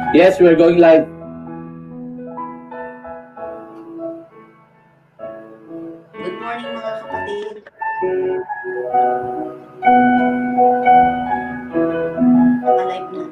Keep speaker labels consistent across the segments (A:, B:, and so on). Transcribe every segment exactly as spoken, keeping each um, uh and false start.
A: Yes, we're going live.
B: Good morning mga kapatid. Naka-live na.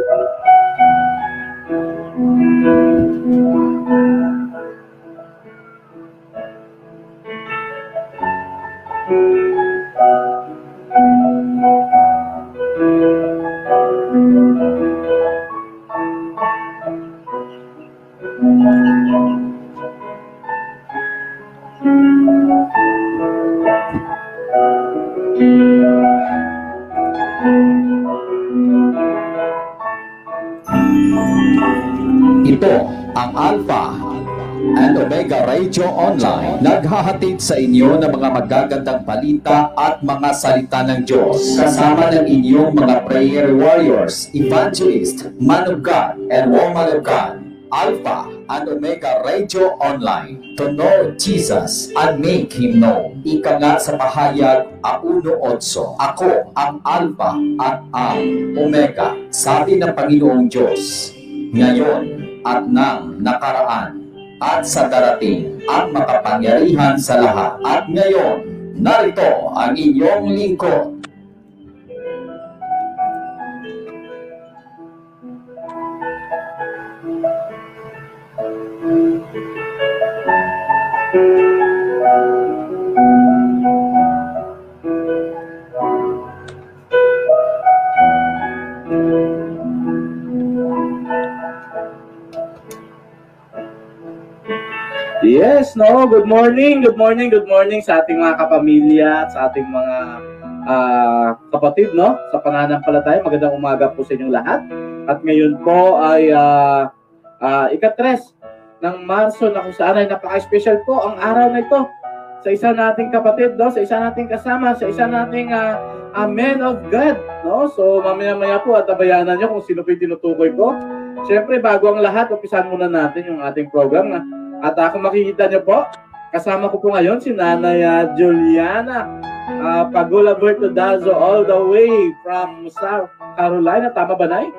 C: Ito ang Alpha and Omega Radio Online, naghahatid sa inyo ng mga magagandang balita at mga salita ng Diyos, kasama ng inyong mga prayer warriors, evangelist, man of God, and woman of God. Alpha and Omega Radio Online, to know Jesus and make Him known. Ika nga sa pahayag uno otso, ako ang Alpha at ang Omega, sabi ng Panginoong Diyos, ngayon at nang nakaraan at sa darating ang makapangyarihan sa lahat. At ngayon, narito ang inyong lingkod.
A: Yes, no, good morning, good morning, good morning sa ating mga kapamilya at sa ating mga uh, kapatid, no? Sa pananampalataya, magandang umaga po sa inyong lahat. At ngayon po ay uh, uh, ikatres ng Marso na kung saan ay napaka-special po ang araw na ito sa isa nating kapatid, no? Sa isa nating kasama, sa isa nating uh, uh, man of God, no? So mamaya-maya po at tabayanan nyo kung sino po yung tinutukoy ko. Siyempre, bago ang lahat, umpisahan muna natin yung ating program na at ako makikita niyo po, kasama ko po ngayon si Nanay uh, Juliana uh, Pagula Bertodazo all the way from South Carolina. Tama ba, Nay?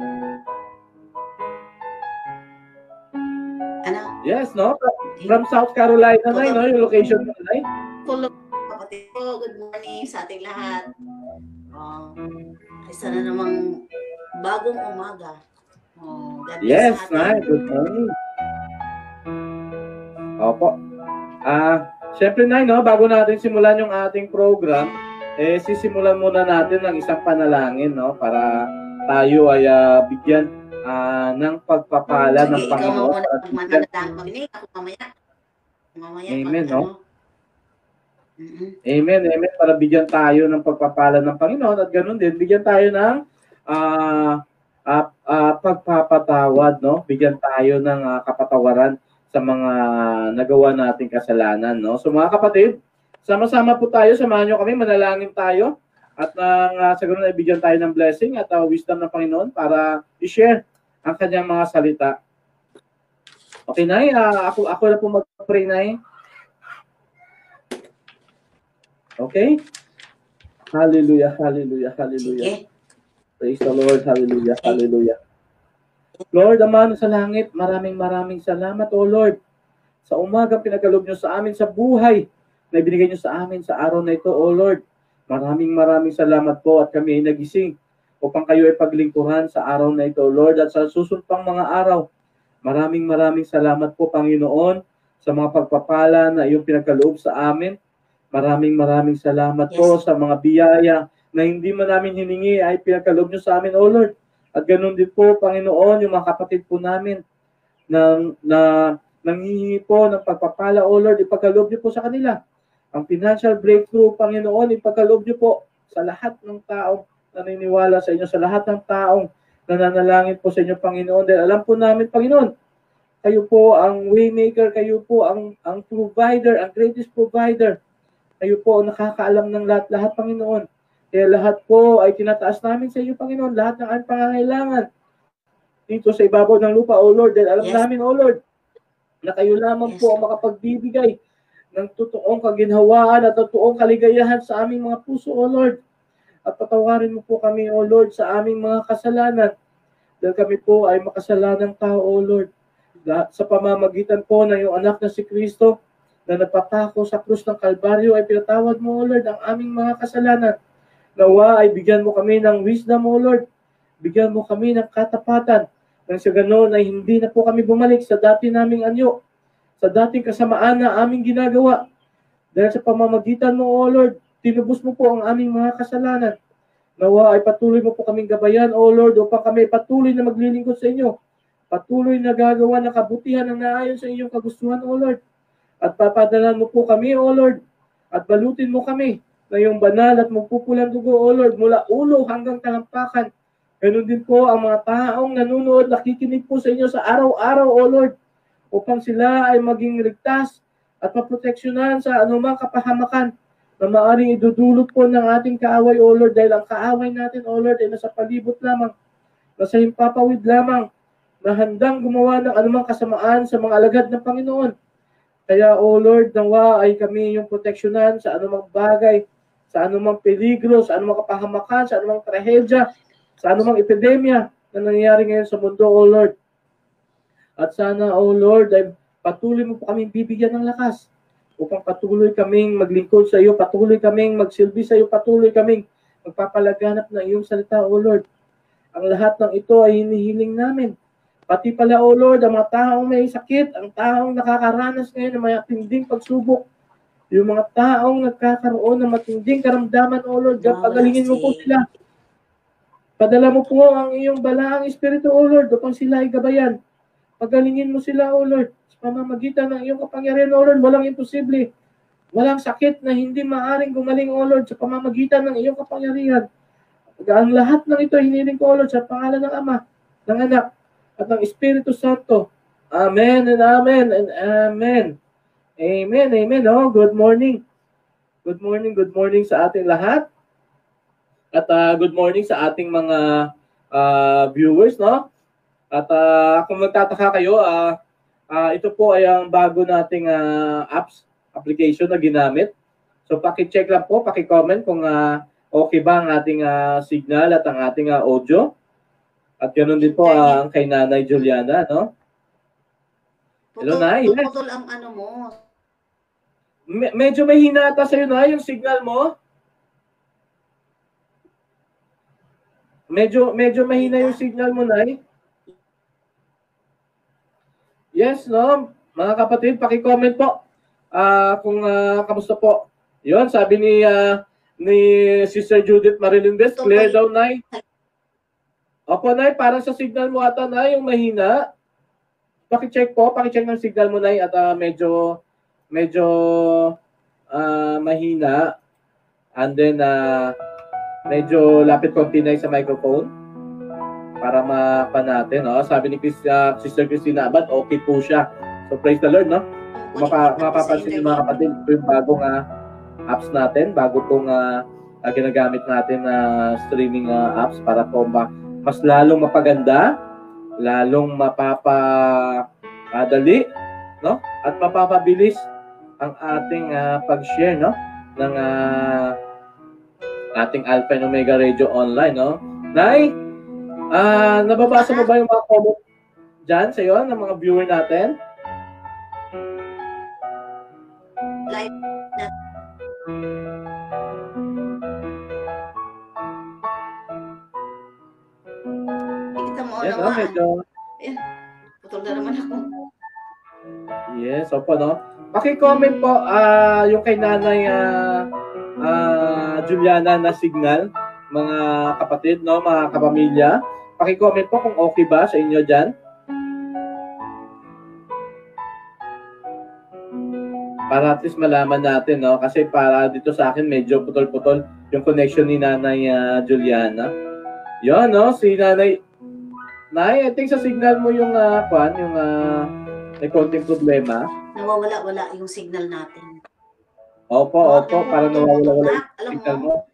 B: Ano?
A: Yes, no? From South Carolina, Nay, no? Yung location mo, Nay?
B: Full of kapatid ko. Good morning sa ating lahat. Uh, isa na namang bagong umaga. Oh, God bless
A: yes,
B: natin.
A: Nay. Good morning. Opo. Ah, uh, syempre na, no, bago natin simulan yung ating program, eh sisimulan muna natin ng isang panalangin, no, para tayo ay uh, bigyan uh, ng pagpapala ng Panginoon.
B: Ikaw muna magmanalangin ako mamaya. Mamaya.
A: Amen, no? Mm-hmm. Amen, amen. Para bigyan tayo ng pagpapala ng Panginoon at ganoon din, bigyan tayo ng uh, uh, uh, pagpapatawad, no? Bigyan tayo ng uh, kapatawaran sa mga nagawa nating kasalanan, no? So mga kapatid, sama-sama po tayo, samahan nyo kami, manalangin tayo at nang uh, sa ganun ay bigyan tayo ng blessing at uh, wisdom ng Panginoon para i-share ang kanyang mga salita. Okay, Nay, uh, ako, ako na po mag-pray, Nay. Okay? Hallelujah, hallelujah, hallelujah. Sige. Praise the Lord, hallelujah, hallelujah. Lord, Ama sa langit, maraming maraming salamat, O Lord, sa umagang pinagkaloob nyo sa amin sa buhay na ibinigay nyo sa amin sa araw na ito, O Lord. Maraming maraming salamat po at kami ay nagising upang kayo ay paglingkuran sa araw na ito, Lord, at sa susunod pang mga araw. Maraming maraming salamat po, Panginoon, sa mga pagpapala na iyong pinagkaloob sa amin. Maraming maraming salamat yes. po sa mga biyaya na hindi man namin hiningi ay pinagkaloob nyo sa amin, O Lord. At ganoon din po, Panginoon, yung mga kapatid po namin na, na nanghihingi po ng pagpapala, O Lord, ipagkaloob niyo po sa kanila. Ang financial breakthrough, Panginoon, ipagkaloob niyo po sa lahat ng taong naniniwala sa inyo, sa lahat ng taong nananalangin po sa inyo, Panginoon. Dahil alam po namin, Panginoon, kayo po ang waymaker, kayo po ang, ang provider, ang greatest provider. Kayo po ang nakakaalam ng lahat-lahat, Panginoon. Kaya lahat po ay tinataas namin sa iyo, Panginoon, lahat ng aming pangangailangan dito sa ibabaw ng lupa, O Lord. Dahil alam yes. namin, O Lord, na kayo lamang yes. po ang makapagbibigay ng totoong kaginhawaan at totoong kaligayahan sa aming mga puso, O Lord. At patawarin mo po kami, O Lord, sa aming mga kasalanan. dahil kami po ay makasalanang tao, O Lord. Sa pamamagitan po ng iyong anak na si Kristo na nagpapako sa krus ng Kalbaryo ay pinatawad mo, O Lord, ang aming mga kasalanan. Nawa ay bigyan mo kami ng wisdom, O Lord. Bigyan mo kami ng katapatan. Nang sa ganoon ay hindi na po kami bumalik sa dati naming anyo, sa dating kasamaan na aming ginagawa. Dahil sa pamamagitan mo, O Lord, tinubos mo po ang aming mga kasalanan. Nawa ay patuloy mo po kaming gabayan, O Lord, upang kami patuloy na maglilingkod sa inyo. Patuloy na gagawa ng kabutihan ng naayon sa iyong kagustuhan, O Lord. At papadalan mo po kami, O Lord, at balutin mo kami na iyong banal at magpupulang dugo, O Lord, mula ulo hanggang talampakan. Ganun din po ang mga taong nanonood, nakikinig po sa inyo sa araw-araw, O Lord, upang sila ay maging ligtas at maproteksyonan sa anumang kapahamakan na maaaring idudulot po ng ating kaaway, O Lord, dahil ang kaaway natin, O Lord, ay nasa palibot lamang, nasa himpapawid lamang, na handang gumawa ng anumang kasamaan sa mga alagad ng Panginoon. Kaya, O Lord, nawa ay kami yung proteksyonan sa anumang bagay, sa anumang peligro, sa anumang kapahamakan, sa anumang trahedya, sa anumang epidemya na nangyayari ngayon sa mundo, O Lord. At sana, O Lord, ay patuloy mo po kaming bibigyan ng lakas upang patuloy kaming maglingkod sa iyo, patuloy kaming magsilbi sa iyo, patuloy kaming magpapalaganap ng iyong salita, O Lord. Ang lahat ng ito ay hinihiling namin. Pati pala, O Lord, ang mga taong may sakit, ang taong nakakaranas ngayon ng matinding pagsubok, yung mga taong nagkakaroon ng matinding karamdaman, O Lord, pagalingin mo po sila. Padala mo po ang iyong balaang espiritu, O Lord, upang sila ay gabayan. Pagalingin mo sila, O Lord, sa pamamagitan ng iyong kapangyarihan, O Lord, walang imposible. Walang sakit na hindi maaring gumaling, O Lord, sa pamamagitan ng iyong kapangyarihan. Ang lahat ng ito hiniling ko, O Lord, sa pangalan ng Ama, ng Anak, at ng Espiritu Santo. Amen and amen and amen. Amen, amen. Oh, good morning. Good morning, good morning sa ating lahat. At uh, good morning sa ating mga uh, viewers, no? At uh, kung magtataka kayo, uh, uh, ito po ay ang bago nating uh, apps, application na ginamit. So paki-check lang po, paki-comment kung uh, okay ba ang ating uh, signal at ang ating uh, audio. At ganoon din po uh, ang kay Nanay Juliana, no? Hello, Nay. Yes.
B: Putol ang ano mo.
A: Me- medyo may hinata sa'yo, na yung signal mo. Medyo medyo mahina yung signal mo, Nay. Yes, no? Mga kapatid, paki-comment po. Uh, kung uh, kamusta po. Yun, sabi ni uh, ni Sister Judith Marilindez, clear daw, Nay. Opo, Nay, parang sa signal mo ata, Nay, yung mahina. Paki-check po, paki-check ng signal mo, Nay, at uh, medyo medyo uh, mahina. And then, uh, medyo lapit konti na sa microphone para mapa natin, no? Sabi ni Chris, uh, Sister Christina Abad, okay po siya. So, praise the Lord, no? Mapa, mapapansin yung mga kapatid, ito yung bagong uh, apps natin, bago pong uh, uh, ginagamit natin na uh, streaming uh, apps para po ma mas lalong mapaganda, lalong mapapadali, no? At mapapabilis ang ating uh, pag-share, no? Ng uh, ating Alpha and Omega Radio Online, no? Nay, uh, nababasa mo ba yung mga comment dyan sa iyo ng mga viewer natin?
B: Live na.
A: Yes, oh, medyo.
B: Ayan, putol na naman ako.
A: Yes, opo, no? Paki-comment po uh, yung kay Nanay uh, uh, Juliana na signal, mga kapatid, no, mga kapamilya. Paki-comment po kung okay ba sa inyo dyan. Para at least malaman natin, no? Kasi para dito sa akin medyo putol-putol yung connection ni Nanay uh, Juliana. Yun, no? Si Nanay Nay, I think sa signal mo yung uh, kwan, yung uh, may konting problema.
B: Nawawala-wala yung signal natin.
A: Opo, oh, opo, para nawawala-wala yung signal mo.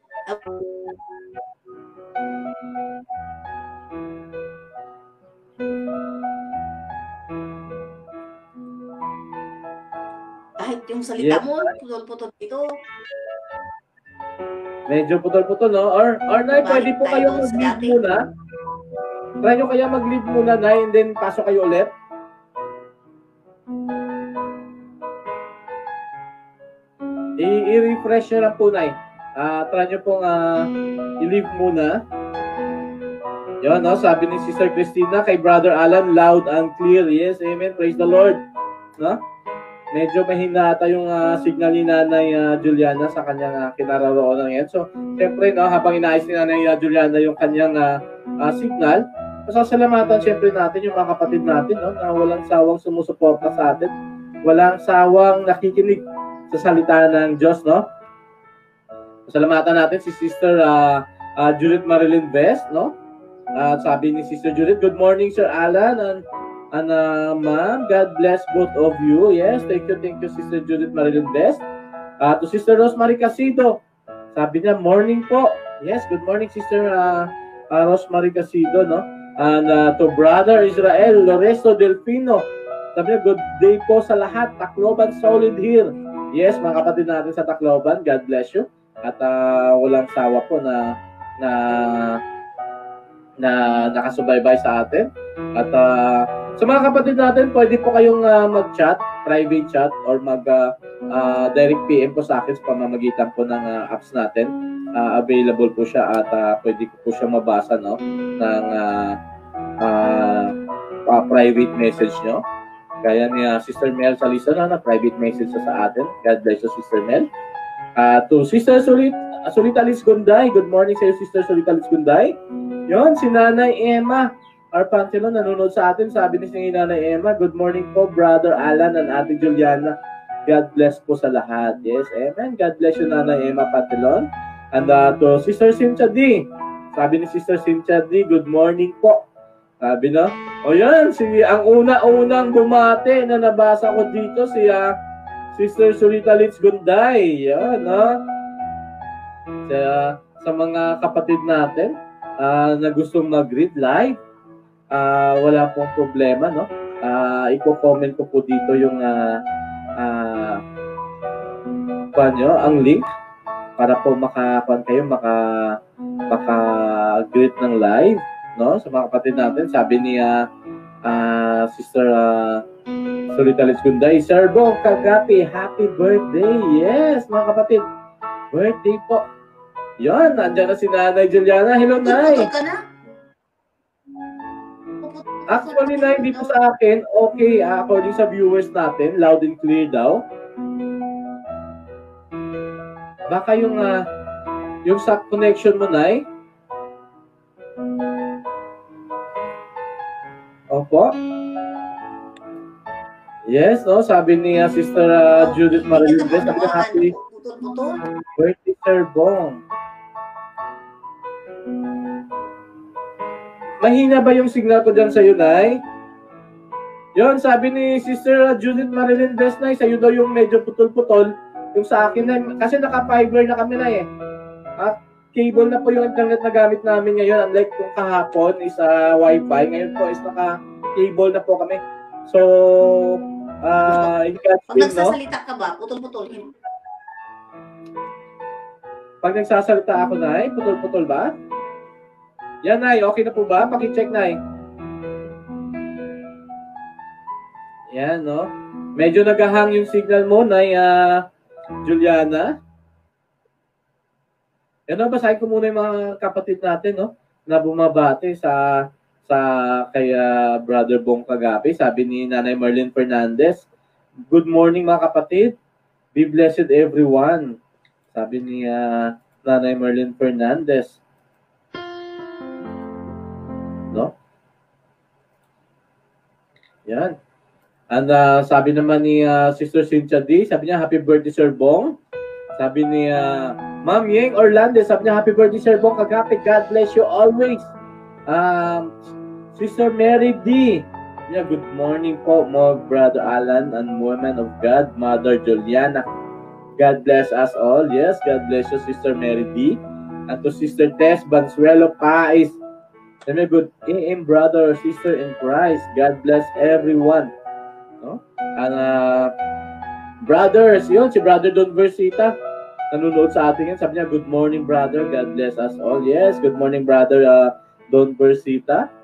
B: Kahit yung salita
A: yes,
B: mo, putol-putol ito.
A: Medyo putol-putol, no? Or, or Nay, pwede po kayong mag-mute muna. Try nyo kaya mag-leave muna, Nay, and then pasok kayo ulit. I-refresh nyo lang po, Nay. Uh, try nyo pong uh, i-leave muna. Yun, no? Sabi ni Sister Christina kay Brother Alan, loud and clear. Yes, amen. Praise the Lord. No? Medyo mahina ata yung uh, signal ni Nanay uh, Juliana sa kanyang uh, kinaroroonan ngayon. So, siyempre, no, habang inaayos ni Nanay uh, Juliana yung kanyang uh, uh, signal, pasasalamatan siyempre natin yung mga kapatid natin, no, na walang sawang sumusuporta sa atin, walang sawang nakikinig sa salita ng Diyos, no? Pasalamatan natin si Sister uh, uh, Judith Marilyn Best, no? Uh, sabi ni Sister Judith, good morning, Sir Alan, and And uh, ma'am, God bless both of you. Yes, thank you, thank you, Sister Judith Marilyn Best. Uh, to Sister Rosemary Casido, sabi niya, morning po. Yes, good morning, Sister uh, uh, Rosemary Casido, no? And uh, to Brother Israel Loresto Delfino, sabi niya, good day po sa lahat. Tacloban solid here. Yes, mga kapatid natin sa Tacloban, God bless you. At uh, walang sawa po na na na nakasubaybay sa atin. At uh, sa mga kapatid natin, pwede po kayong uh, mag-chat, private chat, or mag-direct uh, uh, P M po sa akin sa pamamagitan po ng uh, apps natin. Uh, available po siya at uh, pwede ko po siya mabasa, no, ng uh, uh, uh, private message nyo. Kaya ni uh, Sister Mel Salisa na, na private message sa atin. God bless you, Sister Mel. Uh, to Sister Sulit, uh, Solita Liz Gunday, good morning sa iyo, Sister Solita Liz Gunday. Yon, si Nanay Emma Arpantino nanonood sa atin. Sabi ni si Nanay Emma, good morning po, Brother Alan and Ate Juliana. God bless po sa lahat. Yes, amen. God bless you, Nanay Emma Pantelon. And uh, to Sister Cynthia D. Sabi ni Sister Cynthia D, good morning po. Sabi na, o yan, si, ang una-unang bumate na nabasa ko dito, si uh, Sister Solita Liz Gunday. Yan, no? Sa, sa mga kapatid natin, Uh, na gustong mag-read live, uh, wala pong problema, no? Uh, i-comment ko po dito yung uh, uh, nyo, ang link para po makakuan kayo, maka maka-greet ng live, no? Sa mga kapatid natin, sabi ni uh, uh, Sister uh, Solita Liz Gunday, Sir Bong Kagapi, happy birthday! Yes, mga kapatid, birthday po. Yan, nandiyan na si Nanay Juliana. Hello, Nay.
B: Ka na?
A: Actually, Nay, dito sa akin, okay, uh, according sa viewers natin, loud and clear daw. Baka yung, uh, yung sa connection mo, Nay. Opo. Yes, no, sabi ni uh, Sister uh, Judith Marilyn Best, sabi niya, happy birthday, Sir Bong. Mahina ba yung signal ko dyan sa'yo, Nay? Yun, sabi ni Sister Judith Marilyn Best, Nay, sa'yo daw yung medyo putol-putol. Yung sa akin, Nay, kasi naka-fiber na kami, Nay, eh. At cable na po yung internet na gamit namin ngayon. Unlike kung kahapon is uh, Wi-Fi. Ngayon po is naka-cable na po kami. So, uh, in God's
B: Pag
A: will,
B: nagsasalita ka ba, putol-putol.
A: Pag nagsasalita ako, Nay, putol-putol ba? Yan, Nay. Okay na po ba? Paki-check, Nay. Yan, no? Medyo nagahang yung signal mo, Nay uh, Juliana. Yan, no? Basahin ko muna yung mga kapatid natin, no? Na bumabati sa sa kay uh, Brother Bong Kagapi. Sabi ni Nanay Marlene Fernandez, good morning, mga kapatid. Be blessed, everyone. Sabi ni uh, Nanay Marlene Fernandez. No? Yan. And uh, sabi naman ni uh, Sister Cynthia D, sabi niya, happy birthday, Sir Bong. Sabi ni uh, Ma'am Yeng Orlando, sabi niya, happy birthday, Sir Bong Kagapi. God bless you always. Um, Sister Mary D, yeah, good morning po, mo Brother Alan and woman of God, Mother Juliana. God bless us all. Yes, God bless you, Sister Mary D. And to Sister Tess Bansuelo Pais, sabi niya, good A M brother or sister in Christ. God bless everyone. No? And uh, brothers, yun, si Brother Don Versita, nanonood sa atin yan. Sabi niya, good morning, brother. God bless us all. Yes, good morning, Brother uh, Don Versita.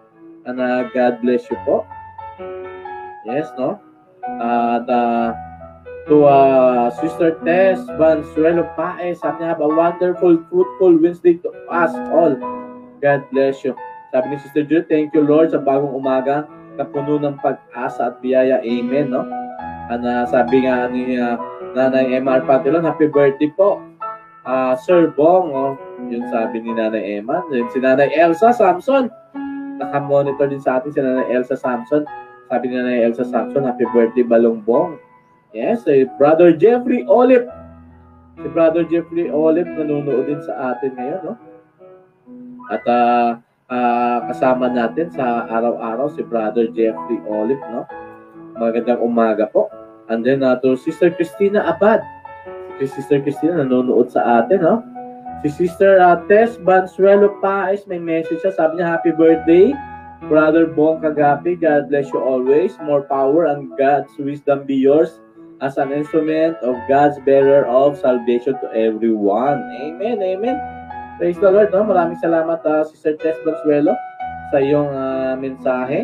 A: And uh, God bless you po. Yes, no? At uh, to uh, Sister Tess Bansuelo Paes, sabi niya, have a wonderful, fruitful Wednesday to us all. God bless you. Sabi ni Sister Jude, thank you Lord sa bagong umaga na puno ng pag-asa at biyaya. Amen, no? And uh, sabi nga ni uh, Nanay M R Patilon, happy birthday po. Uh, Sir Bong, oh, yun sabi ni Nanay Emma. Yun si Nanay Elsa Samson. Naka-monitor din sa atin si Nanay Elsa Samson. Sabi ni Nanay Elsa Samson, happy birthday Balong Bong. Yes, si Brother Jeffrey Olive. Si Brother Jeffrey Olive nanonood din sa atin ngayon, no? At uh, uh, kasama natin sa araw-araw si Brother Jeffrey Olive, no? Magandang umaga po. And then uh, to Sister Christina Abad. Si Sister Christina nanonood sa atin, no? Si Sister uh, Tess Bansuelo Paes, may message siya. Sabi niya, happy birthday, Brother Bong Kagapi. God bless you always. More power and God's wisdom be yours as an instrument of God's bearer of salvation to everyone. Amen, amen. Praise the Lord, no? Maraming salamat, uh, Sister Tess Bansuelo, sa iyong uh, mensahe.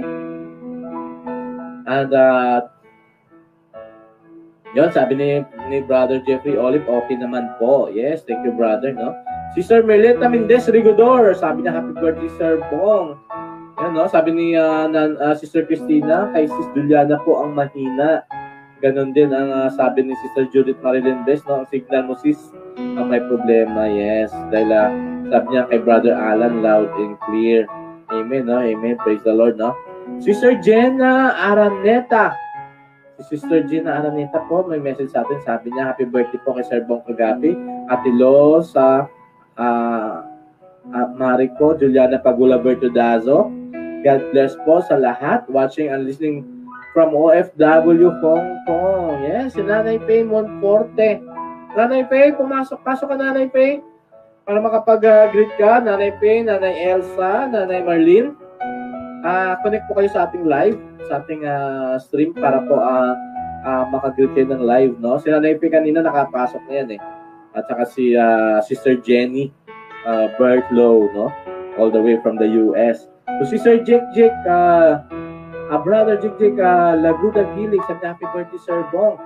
A: And, uh, yun, sabi ni, ni Brother Jeffrey Olive, okay naman po. Yes, thank you, brother, no? Sister Merleta Mendez Rigodor, sabi niya, happy birthday, Sir Bong. Yan, no? Sabi ni uh, nan, uh, Sister Christina, kay Sis Juliana po ang mahina. Ganon din ang uh, sabi ni Sister Judith Marilyn Bes, no? Ang signal mo, sis, ang may problema. Yes, dahil uh, sabi niya kay Brother Alan, loud and clear. Amen, no? Amen, praise the Lord, no? Sister Jenna Araneta, Sister Gina Araneta po, may message sa atin. Sabi niya, happy birthday po kay Sir Bong Kagapi. Ate Lo sa uh, uh, Marico, Juliana Pagula Bertudazo. God bless po sa lahat watching and listening from O F W Hong Kong. Yes, si Nanay Pay Monforte. Nanay Pay, pumasok. Pasok ka, Nanay Pay. Para makapag-greet ka, Nanay Pay, Nanay Elsa, Nanay Marlene. Uh, connect po kayo sa ating live, sa ating uh, stream para po uh, uh, makagreet kayo ng live, no? Si Nanay P kanina nakapasok na yan, eh. At saka si uh, Sister Jenny uh, Bertlow, no? All the way from the U S. So Sister Jake Jake, uh, uh, Brother Jake Jake, uh, Laguda Gilig, sabi happy birthday, Sir Bong.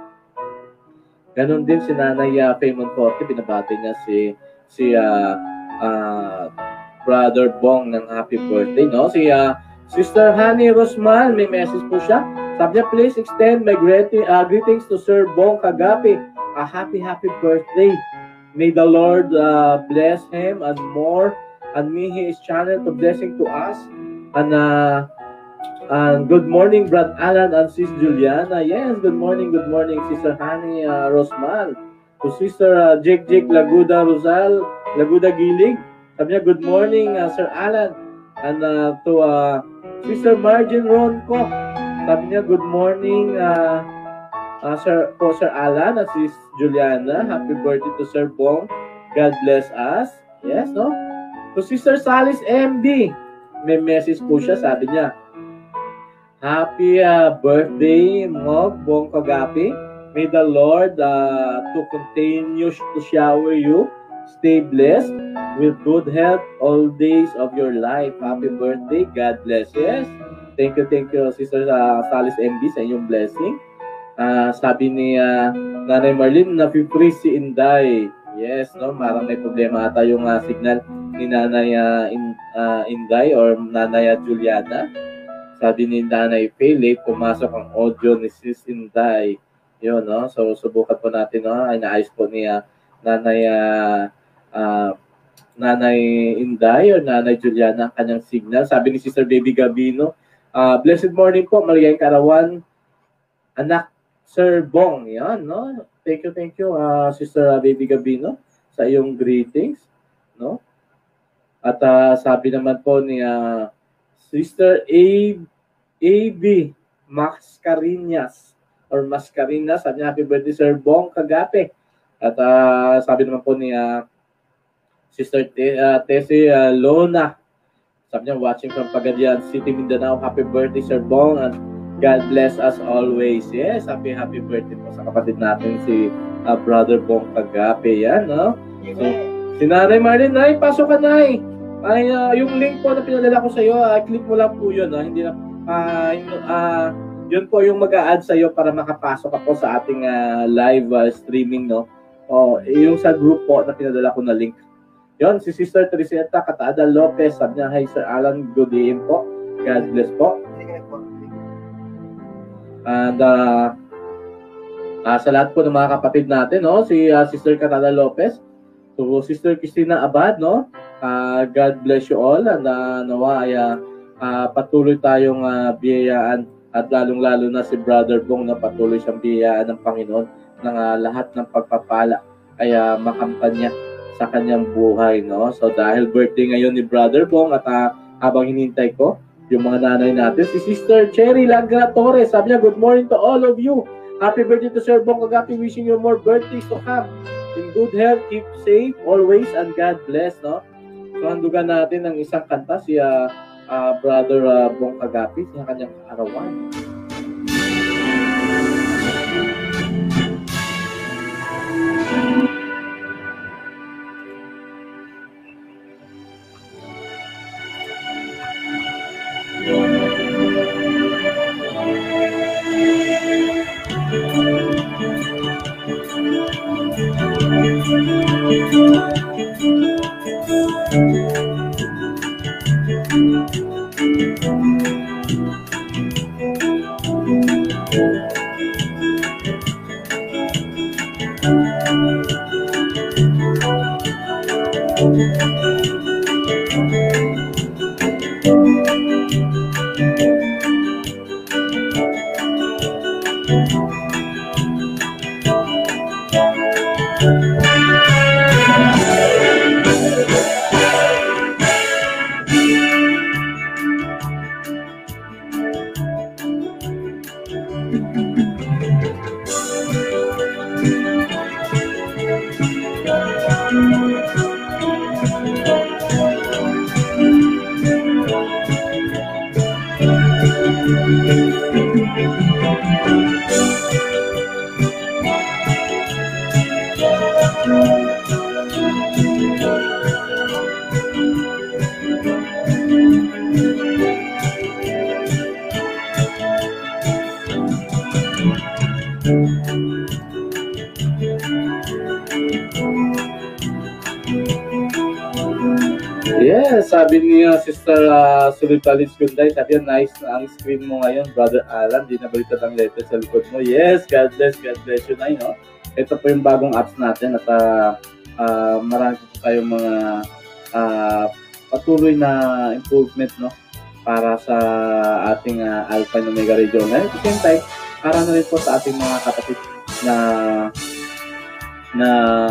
A: Ganon din si Nanay uh, Paymon Forte, binabati niya si si uh, uh, Brother Bong ng happy birthday, no? Si uh, Sister Honey Rosman, may message po siya. Sabi niya, please extend my greeting, uh, greetings to Sir Bong Kagapi. A happy, happy birthday. May the Lord uh, bless him and more. And may He is channel to blessing to us. And, uh, and good morning, Brad Alan and Sis Juliana. Yes, good morning, good morning, Sister Honey uh, Rosman. To Sister uh, Jake Jake Laguda Rosal, Laguda Gilig. Sabi niya, good morning, uh, Sir Alan. And uh, to uh, Sister Margin Ronco, sabi niya, good morning, uh, uh, Sir, po Sir Alan at Sis Juliana. Happy birthday to Sir Bong. God bless us. Yes, no? To Sister Salis M D, may message po siya, sabi niya, happy uh, birthday, Mog Bong Kagapi. May the Lord uh, to continue to shower you. Stay blessed with good health all days of your life. Happy birthday. God bless. Yes. Thank you, thank you, Sister uh, Salis M D, sa inyong blessing. Uh, sabi ni uh, Nanay Marlene, na-free si Inday. Yes, no? Marang may problema ata yung uh, signal ni Nanay uh, in, uh, Inday or Nanay uh, Juliana. Sabi ni Nanay Faye, late pumasok ang audio ni Sis Inday. Yun, no? So, subukan po natin, no? Ay, naayos po ni uh, Nanay uh, uh, Nanay Inday or Nanay Juliana ang kanyang signal. Sabi ni Sister Baby Gabino, uh, blessed morning po, maligayang karawan, anak Sir Bong. Yan, no? Thank you, thank you, uh, Sister uh, Baby Gabino, sa iyong greetings, no? At uh, sabi naman po ni uh, Sister A. A.B. Mascarinas or Mascarinas, sabi niya, happy birthday, Sir Bong Kagapi. At uh, sabi naman po ni uh, Sister Te uh, Tessie uh, Lona, sabi niya, watching from Pagadian City, Mindanao, happy birthday, Sir Bong, and God bless us always. Yes, happy, happy birthday po sa kapatid natin, si uh, Brother Bong Kagapi. Yan, no? So, si Nanay Marlene, Nay, pasok ka, Nay. Ay, uh, yung link po na pinadala ko sa iyo, uh, click mo lang po yun. Uh, hindi na, uh, uh, yun po yung mag-a-add sa iyo para makapasok ako sa ating uh, live uh, streaming, no? O, yung sa group po na pinadala ko na link. Yun, si Sister Teresita Catada Lopez, sabi niya, hi Sir Alan, good evening po. God bless po. And, uh, uh, sa lahat po ng mga kapatid natin, no? Si uh, Sister Catada Lopez, so Sister Christina Abad, no? Uh, God bless you all, and uh, nawa ay uh, uh, patuloy tayong uh, biyayaan, at lalong-lalo na si Brother Bong na patuloy siyang biyayaan ng Panginoon ng uh, lahat ng pagpapala ay uh, makamtan niya sa kanyang buhay, no? So dahil birthday ngayon ni Brother Bong, at uh, habang hinintay ko yung mga nanay natin, si Sister Cherry Lagra Torres, sabi niya, good morning to all of you. Happy birthday to Sir Bong Kagapi, wishing you more birthdays to come. In good health, keep safe always, and God bless, no? So, handugan natin ng isang kanta si uh, uh, Brother uh, Bong Kagapi sa kanyang kaarawan. Yes, sabi niya Sister uh, Sulitalis Gunday, sabi niya, nice na ang screen mo ngayon, Brother Alan, di na balita ng letter sa likod mo. Yes, God bless, God bless you na, no? Ito po yung bagong apps natin, at uh, uh, marami po tayong mga uh, patuloy na improvement, no? Para sa ating uh, Alpha and Omega Radio. Ngayon, at the same time, para na rin po sa ating mga kapatid na na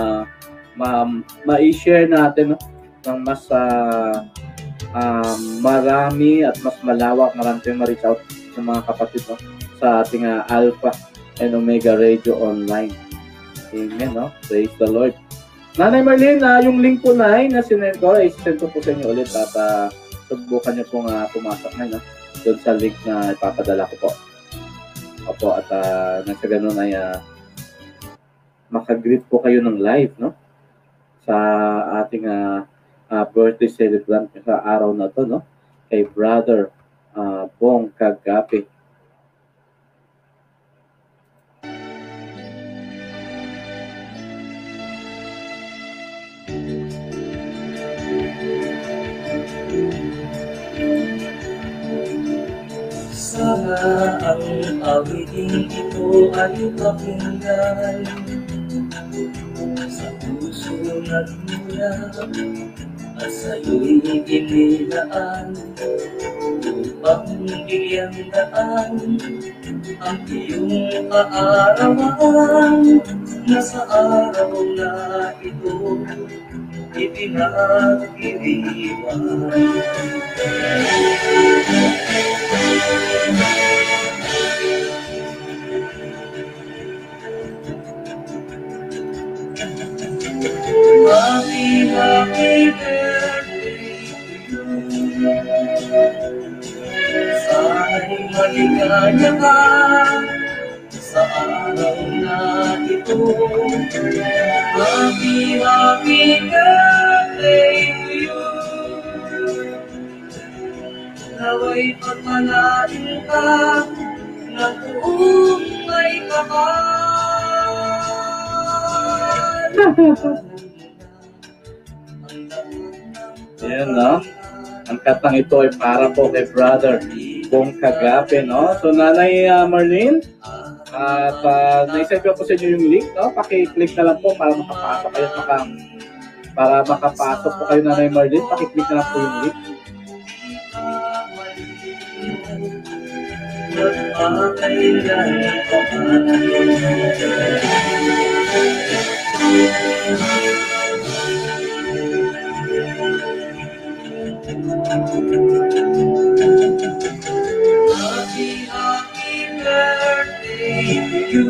A: ma-share ma natin, no? Ng mas uh, uh, marami at mas malawak, marami tayong ma-reach out ng mga kapatid, no? Sa ating uh, Alpha and Omega Radio Online. Amen, no? Praise the Lord. Nanay Marlene, uh, yung link po na na sinend ko, ay send ko po sa inyo ulit, at uh, subukan nyo pong uh, pumasok na, no? Doon sa link na ipapadala ko po. Opo, at uh, nasa ganun ay uh, makagreet po kayo ng live, no? Sa ating uh, Uh, birthday celebrant sa araw na to, no? Kay Brother uh, Bong Kagapi.
D: Sana ang awiting ito ay pakinggan sa puso nagmula at sa'yo'y inilaan upang bigyan daan ang iyong kaarawan na sa araw na ito ipinag-iriwan. Happy, happy birthday to you. Sana'y maligaya ka sa araw na ito. Happy, happy birthday to you. nawa'y pagmalain ka ng buong may kapal.
A: Ayan, no? Ang katang ito ay para po kay Brother Bong Kagape, no? So, Nanay uh, Marlene, at uh, naisend ko po sa inyo yung link, no? Paki-click na lang po para makapasok kayo, maka, para makapasok po kayo, Nanay Marlene, paki-click na lang po yung link.
D: Happy, happy birthday to you.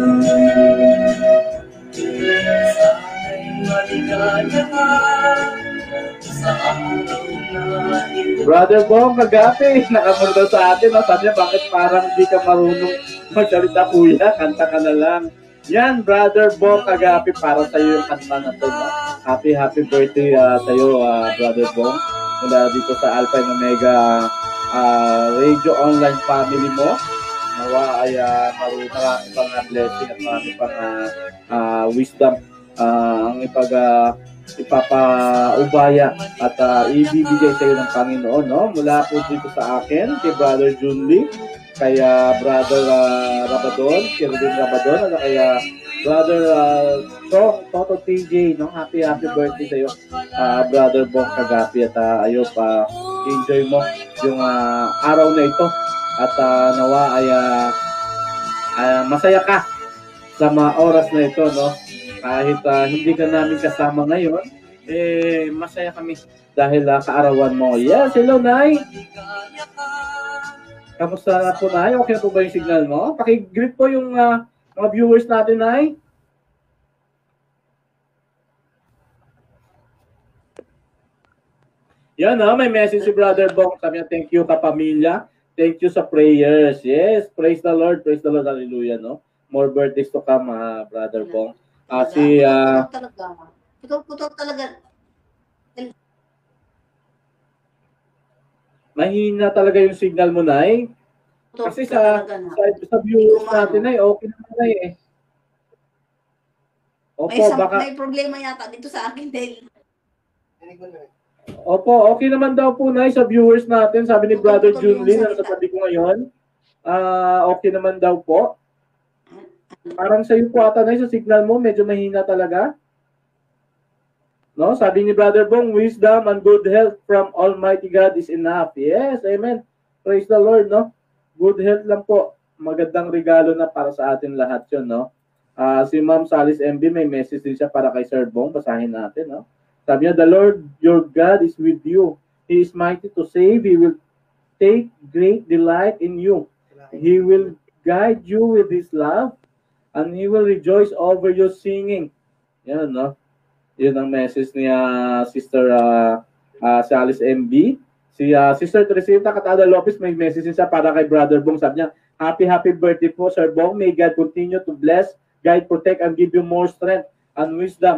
D: Sana'y maligaya ka sa araw na ito.
A: Brother Bong Kagape, nakamurdo sa atin, no? Sabi niya, bakit parang hindi ka marunong magsalita, kuya? Kanta ka na lang. Yan, Brother Bong Kagape, para sa iyo yung kanta na to, no? Happy, happy birthday uh, sa iyo, uh, Brother Bong. Mula dito sa Alpha and Omega uh, Radio Online family mo. Nawa ay uh, marunong marami pang uh, blessing at marami pang uh, uh, wisdom uh, ang ipag uh, ipapaubaya at uh, ibibigay sa iyo ng Panginoon, no? Mula po dito sa akin, kay Brother Junli, kay uh, Brother uh, Rabadon, kay Rodin Rabadon, at kay uh, Brother uh, Chong, Toto T J, no? Happy, happy birthday sa iyo, uh, Brother Bong Kagape, at uh, ayo pa, enjoy mo yung uh, araw na ito, at uh, nawa ay uh, uh, masaya ka sa mga oras na ito, no? Kahit uh, hindi ka namin kasama ngayon, eh, masaya kami dahil uh, kaarawan mo. Yes, hello, Nay! Kamusta na po, Nay? Okay na po ba yung signal mo? Pakigreet po yung uh, mga viewers natin, Nay. Yan, no? May message si Brother Bong. Sabi niya, thank you, kapamilya. Thank you sa prayers. Yes, praise the Lord, praise the Lord, hallelujah, no? More birthdays to come, uh, Brother Bong. Ah, si uh,
B: talaga. Putol-putol talaga.
A: Mahina talaga yung signal mo, Nay. Kasi sa sa, sa viewers natin ay okay naman, Nay, eh. Opo,
B: may, sam-
A: baka
B: may problema yata dito sa akin dahil
A: Opo, okay naman daw po, Nay, sa viewers natin. Sabi ni Brother Junlin na sa tabi ko ngayon. Ah, uh, okay naman daw po. Parang sa iyo po ata, Nay, sa signal mo, medyo mahina talaga. No? Sabi ni Brother Bong, wisdom and good health from Almighty God is enough. Yes, amen. Praise the Lord, no? Good health lang po. Magandang regalo na para sa atin lahat yun, no? Uh, si Ma'am Salis M B, may message din siya para kay Sir Bong. Basahin natin, no? Sabi niya, the Lord your God is with you. He is mighty to save. He will take great delight in you. He will guide you with His love. And He will rejoice over your singing. Yan, no? Yun ang message ni uh, Sister uh, uh, Salis M B. Si uh, Sister Teresita Catada Lopez, may message siya para kay Brother Bong. Sabi niya, happy, happy birthday po, Sir Bong. May God continue to bless, guide, protect, and give you more strength and wisdom.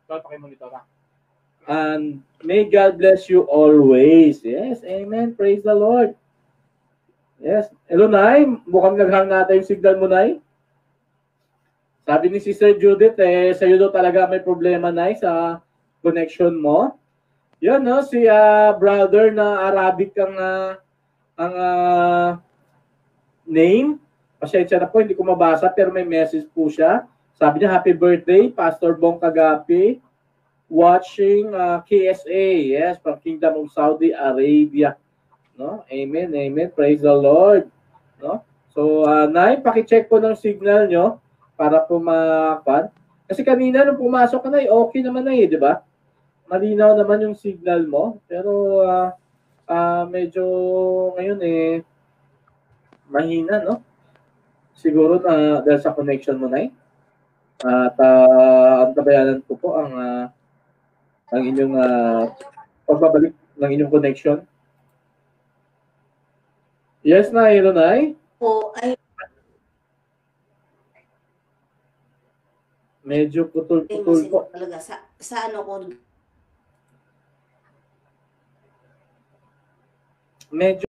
A: And may God bless you always. Yes, amen. Praise the Lord. Yes. Hello, Nay. Mukhang naghang natin yung signal mo, Nay. Sabi ni Sister Judith, eh, sa'yo daw talaga may problema, Nay, sa connection mo. Yan, no? Si uh, brother na Arabic ang, uh, ang uh, name. Pasensya na po, hindi ko mabasa, pero may message po siya. Sabi niya, happy birthday, Pastor Bong Kagape, watching uh, K S A, yes, from Kingdom of Saudi Arabia. No? Amen, amen. Praise the Lord. No? So, uh, Nay, pakicheck po ng signal nyo para po makan. Kasi kanina nung pumasok ka na, okay naman na eh, di ba? Malinaw naman yung signal mo. Pero uh, uh, medyo ngayon eh, mahina, no? Siguro na dahil sa connection mo na eh. At uh, ang tabayanan ko po ang uh, ang inyong uh, pagbabalik ng inyong connection. Yes, na, hello, Nay.
B: po ay
A: Medyo putol-putol po.
B: talaga sa sa ano ko
A: Medyo